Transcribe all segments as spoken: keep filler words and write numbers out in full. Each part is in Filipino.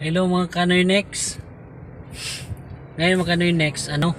Hello mga Kanoy Next. Ngayon mga Kanoy Next, ano?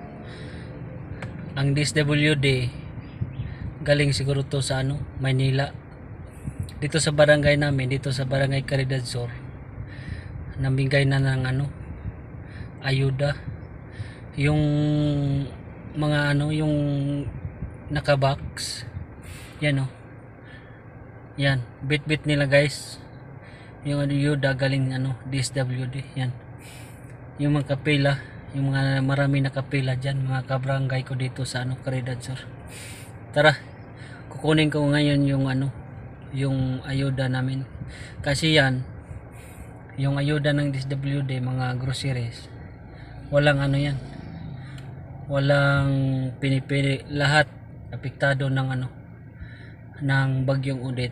Ang D S W D galing siguro to sa ano, Maynila. Dito sa barangay namin, dito sa barangay Caridad Sur. Namigay na ng ano, ayuda. Yung mga ano, yung nakabox. Yan oh. Yan, bit-bit nila guys. Yung ayuda galing ano, D S W D. Yan. Yung mga kapila, yung mga marami na kapila dyan, mga kabarangay ko dito sa ano, Caridad Sur. Tara, kukunin ko ngayon yung ano, yung ayuda namin. Kasi yan, yung ayuda ng D S W D, mga groceries, walang ano yan, walang pinipili, lahat apektado ng ano, ng bagyong Odette.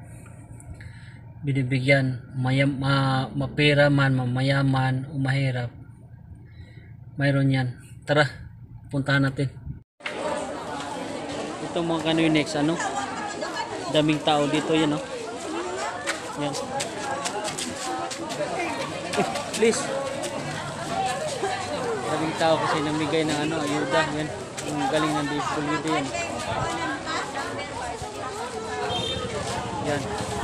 Binibigyan, mayam, ma, mapira man, mamayaman, o mahirap, mayroon yan. Tara, puntahan natin. Ito mga Kanoy Next, ano, daming tao dito yan, oh. Yan. Eh, please. Daming tao kasi namigay ng ano, ayuda. Yan, yung galing ng D S W D yan. Yan.